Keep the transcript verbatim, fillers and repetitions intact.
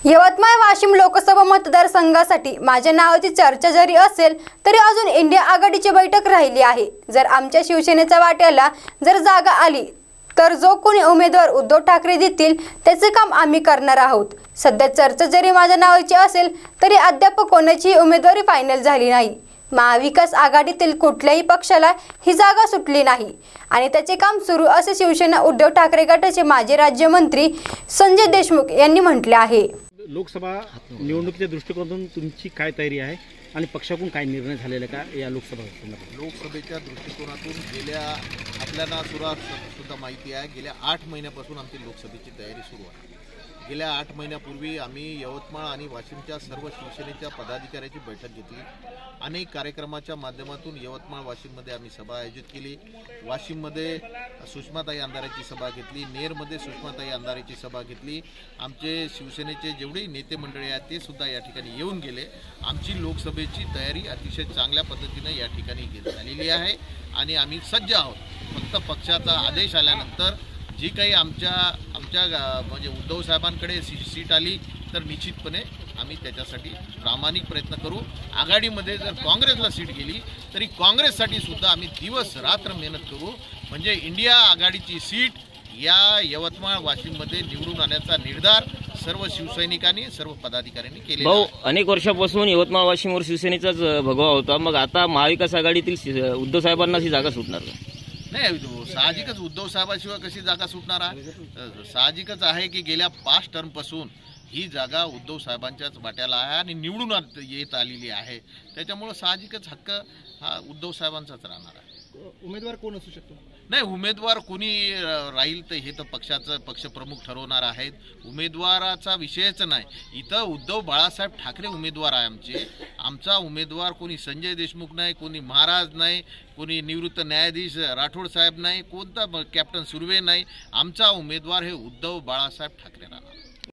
यवतमाळ वाशिम लोकसभा मतदारसंघासाठी माझ्या नावाची चर्चा जरी असेल तरी अजून इंडिया आघाडीची बैठक राहिली आहे। जर आमच्या शिवसेनेच्या वाट्याला जर जागा आली तर जो कोणी उमेदवार उद्धव ठाकरे देतील त्याचे काम आम्ही करणार आहोत। सध्या चर्चा जरी माझ्या नावाची असेल तरी अद्याप कोणाची उमेदवारी फायनल झाली नाही। महाविकास आघाडीतील कुठल्याही पक्षाला ही जागा सुटली नाही आणि त्याचे काम सुरू असे शिवसेना उद्धव ठाकरे गटाचे माजी राज्यमंत्री संजय देशमुख यांनी म्हटले आहे। लोकसभा निवडणुकीच्या दृष्टिकोनातून तुमची काय तयारी आहे आणि पक्षाकडून काय निर्णय झालेला का या लोकसभा लोकसभेच्या दृष्टिकोनातून गेल्या आपल्याला सुरा सुद्धा माहिती आहे, गेल्या आठ महिन्यापासून आमची लोकसभेची तयारी सुरू आहे। गेल्या आठ महिन्यापूर्वी आम्ही यवतमाळ आणि वाशिमच्या सर्व शिवसेनेच्या पदाधिकाऱ्यांची बैठक घेतली। अनेक कार्यक्रमाच्या माध्यमातून यवतमाळ वाशिममध्ये आम्ही सभा आयोजित केली। वाशिममध्ये सुषमाताई अंधारेची सभा घेतली, नेरमध्ये सुषमाताई अंधारेची सभा घेतली। आमचे शिवसेनेचे जेवढे नेते मंडळी आहेत ते सुद्धा या ठिकाणी येऊन गेले। आमची लोकसभेची तयारी अतिशय चांगल्या पद्धतीने या ठिकाणी झालेली आहे आणि आम्ही सज्ज आहोत। फक्त पक्षाचा आदेश आल्यानंतर जी काही आमच्या आमच्या म्हणजे उद्धव साहेबांकडे सी सीट आली तर निश्चितपणे आम्ही त्याच्यासाठी प्रामाणिक प्रयत्न करू। आघाडीमध्ये जर काँग्रेसला सीट गेली तरी काँग्रेससाठी सुद्धा आम्ही दिवस रात्र मेहनत करू, म्हणजे इंडिया आघाडीची सीट या यवतमाळ वाशिममध्ये निवडून आणण्याचा निर्धार सर्व शिवसैनिकांनी सर्व पदाधिकाऱ्यांनी केले। भाऊ, अनेक वर्षापासून यवतमाळ वाशिमवर शिवसेनेचाच भगवा होता, मग आता महाविकास आघाडीतील उद्धव साहेबांना ही जागा सुटणार नाही? साहजिकच उद्धव साहेबाशिवाय कशी जागा सुटणार आहे? साहजिकच आहे की गेल्या पाच टर्मपासून ही जागा उद्धव साहेबांच्याच वाट्याला आहे आणि निवडून येत आलेली आहे। त्याच्यामुळे साहजिकच हक्क हा उद्धव साहेबांचाच राहणार आहे। उमेदवार कोण असू शकतो? नाही, उमेदवार कोणी राहील तर हे तर पक्षाचं पक्षप्रमुख ठरवणार आहेत। उमेदवाराचा विषयच नाही, इथं उद्धव बाळासाहेब ठाकरे उमेदवार आहे आमचे। आमचा उमेदवार कोणी संजय देशमुख नाही, कोणी महाराज नाही, कोणी निवृत्त न्यायाधीश राठोड साहेब नाही, कोणता कॅप्टन सुर्वे नाही। आमचा उमेदवार हे उद्धव बाळासाहेब ठाकरे राहणार।